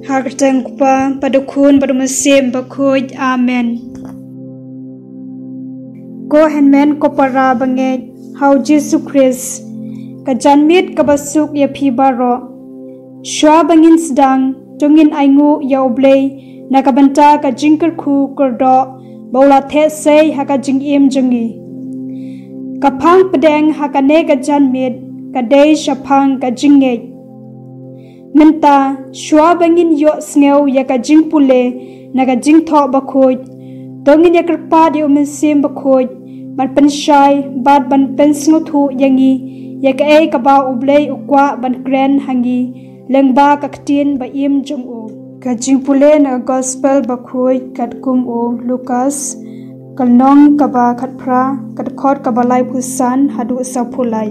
Hartang kupa padukun padumasem bakhoj amen. Ko henmen ko para banget how Jesus Christ kajanmit kabasuk ya phibaro shwa bangin sedang tungin aingu ya oblei nakabanta ka jingker khu kordo baula the sei haka jingim jungi kapang pedeng haka ne ka janmit ka dei shapang ka jinge menta shwa bangin yo sneu ya ka jingpule naga jingtho bakhoj tongin ya kerpa di umensim bakhoj ban penshai bad ban pensngu yangi ya ka ei ka ba ublei ukwa ban kren hangi lengba ka ktin ba im jung o ka jingpule na gospel bakhoj kat kum o Lucas kalnong ka ba khatphra kat khot ka balai phusan hadu sapulai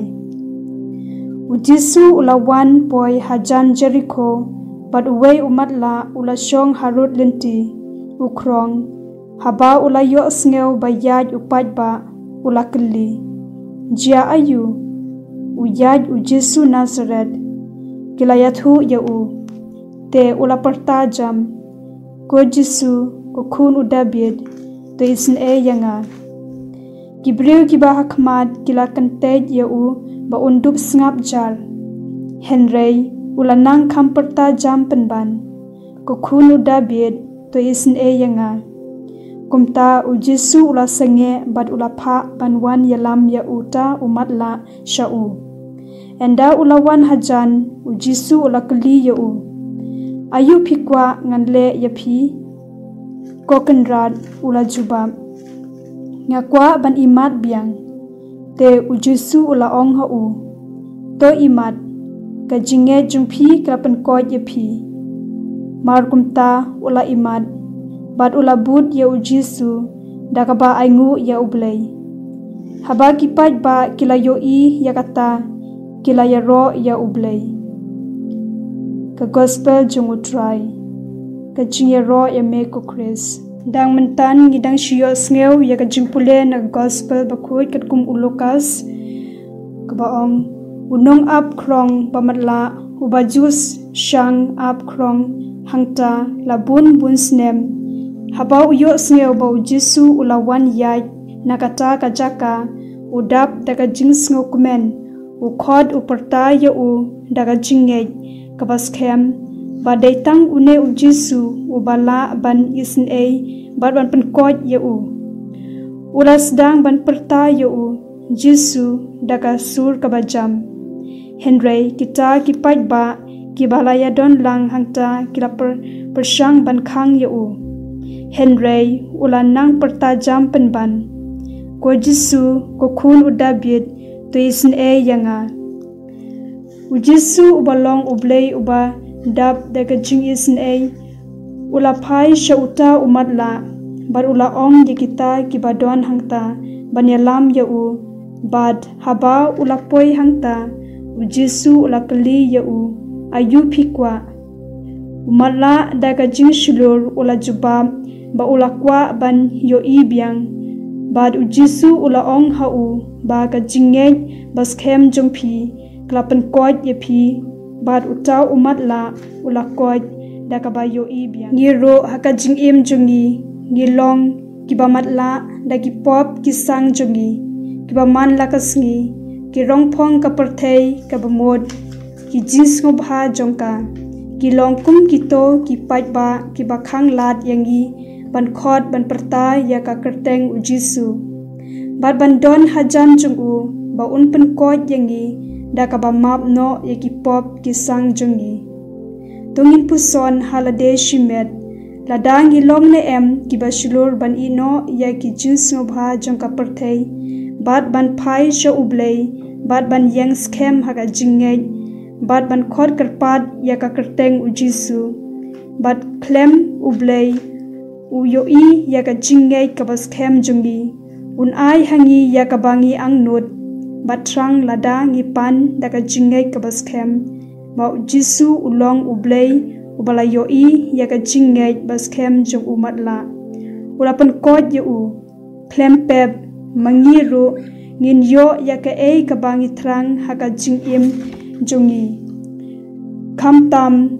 Ujisu ulawan boy hajan Jericho but uwei umatla ula shong harut linti ukrong haba ula yo sneu bayaj upat ba ula keli jia ayu uyaj ujisu Nazareth kilayathu ya u te ula pertajam ko Jisu ko khun udabid to isin e yanga Gibril kiba hakmat kila kantej ya u ba undup sngap jar Henry ulanang kamperta jam penban ko khunu David to isin e yanga kumta ujisu ula senge bad ula pha banwan yalam ya uta umatla shau enda ulawan hajan ujisu ula kli ya u ayu phikwa nganle ya phi kokenrat ula jubam ngakwa ban imat biang te ujisu ula ong ha u to imat ka jinge jungphi krapan ko ye phi markumta ula imat bat ula bud ya ujisu dakaba aingu ya ublei haba kipat ba kilayo I ya kata kilaya ro ya ublei ka gospel jungu try ka jinge ro ya me ko Chris dang mentan ngidang shio sneu ya ka jingpule na gospel bakhoj kat kum Lucas kabaong unong up krong pamatla ubajus shang up krong hangta labun bun snem haba uyo sneu ba Jisu ulawan yai nakata kajaka udap daga jing sngo kumen ukhod uperta ya u daga jinge kabaskem badai tang une ujisu ubala ban isin e bad ban penkoj ya u ulas dang ban perta ya u Jisu daga sur kabajam Henry kita kipat ba kibalaya don lang hangta kilaper persang ban khang ya u Henry ulanang perta jam penban ko Jisu ko khun udabit to isin e yanga ujisu ubalong ublei uba dap daga jing isin e ula phai shauta umatla bar ula ong ye kita kibadon hangta banyalam ya u bad haba ula poi hangta ujisu ula kali ya u ayu phikwa umatla daga jing shulur ula jubam ba ula kwa ban yo I biang bad ujisu ula ong ha u ba ka jinge baskem jongphi klapan koj ye phi bad utau umatla ula koj dakabayo I biang ngiro haka jing im jungi ngilong kibamatla dagi pop kisang jungi kibaman lakasngi kirong phong kaperthei kabamod ki jins ngo bha jongka kilong kum kito ki paitba kibakhang lat yangi ban khot ban perta ya ka kerteng ujisu bad ban don hajan jungu ba un pen koj yangi dakaba map no ya ki pop kisang jungi tungin puson halade shimet ladang ilong ne em kibashulur ban ino ya ki jins ngo bha jongka perthei bad ban phai sha ublei bad ban yang scam haga jinge bad ban khot karpat ya ka kerteng ujisu bad klem ublei u yo I ya ka jinge ka bas scam jungi un ai hangi ya ka bangi ang not batrang lada ngi pan daga jinge ka bas scam ba ujisu ulong ublei ubala yo I ya ka jinge bas scam jung umatla ulapan kod ya u klem pep mangiru ngin yo ya ka ei ka bangi thrang haka jing im jungi kham tam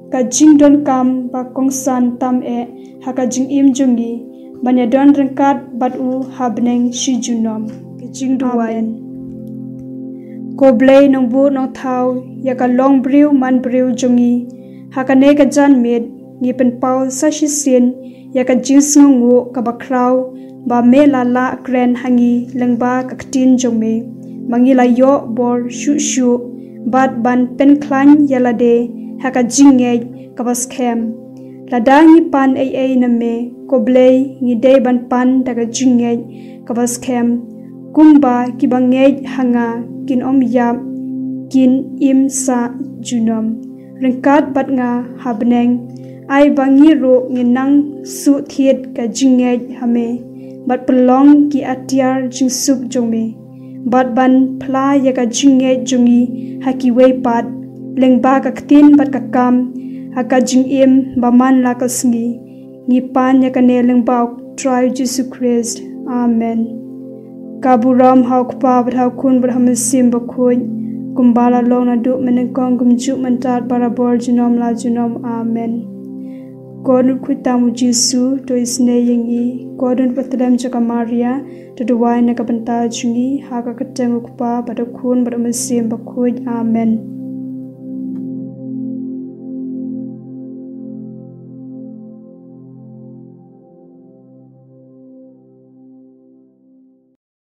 ka jing don kam ba kongsan tam e haka jing im jungi banya don rengkat bat u habneng shi junom ka jing duwain ko blay nong bu nong thau ya ka long briu man briu jungi haka ne ka jan med ngi pen pau sa shi sin ya ka jing sngu ka ba kraw ba me la la kren hangi lengba ka ktin jongme mangi la yo bor shu shu bat ban pen klan yala de haka jinge kabas kem ladangi pan ai na me koblei ngi de ban pan daga jinge kabas kem kumba kibange hanga kin om yam kin im sa junom rengkat bat nga habneng ai bangi ro ngi nang su thiet ka jinge hame bat pelong ki atiar jing sup jongme bat ban phla ya ka jinge jungi haki wei pat lengba ka ktin bat ka kam haka jing im baman la ka sngi ngi pan ya ka ne lengba try Jesus Christ amen kaburam hau kpa bat hau kun bat ham sim ba khoi kumbala long na du men kong gum ju man tat barabor jinom la jinom amen God kutamu Jesu to isne yengi God patlam jaka Maria to duwai na ka banta jungi haka kateng ukpa bat kun bat ham sim ba khoi amen